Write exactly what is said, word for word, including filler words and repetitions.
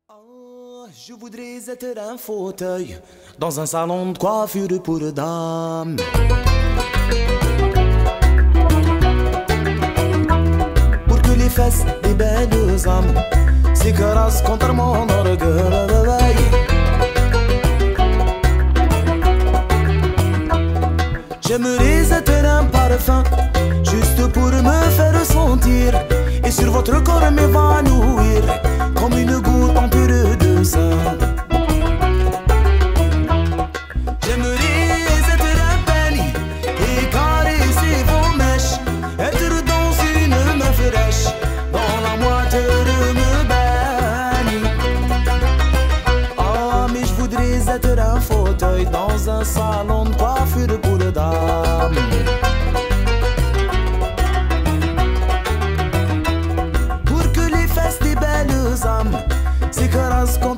Oh, je voudrais être un fauteuil dans un salon de coiffure pour dames. Pour que les fesses des belles âmes s'écrasent contre mon orgueil. J'aimerais être un parfum juste pour me faire sentir et sur votre corps m'évanouir comme une goutte en pur de sang. J'aimerais être un penny et caresser vos mèches, être dans une main fraîche, dans la moiteur me baigne. Ah, mais je voudrais être un fauteuil dans un salon de coiffure pour dames. S'écrasent